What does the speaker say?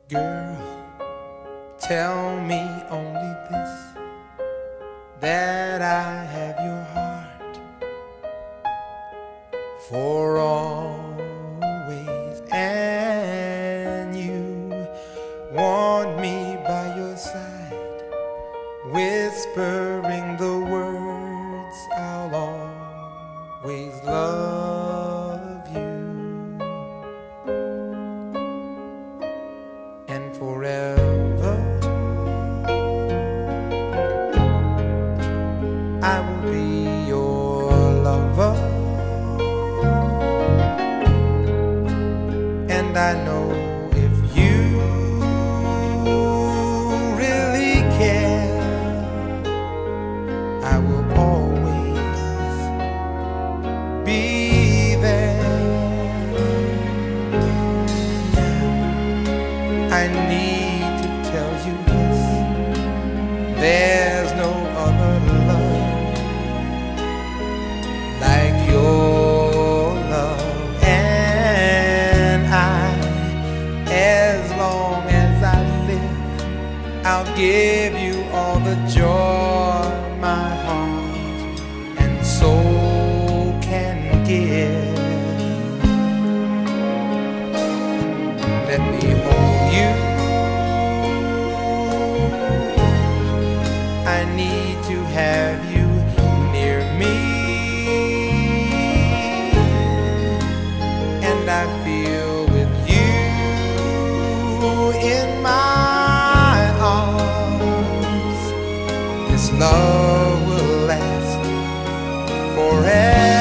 Girl, tell me only this, that I have your heart for always, and you want me by your side, whispering the words, I'll always love you. And forever I will be your lover, and I know if you really care, I will always be there. I need to tell you this, there's no other love like your love, and as long as I live, I'll give you all the joy my heart and soul can give. Let me hold you, I need to have you near me, and I feel with you in my arms, this love will last forever.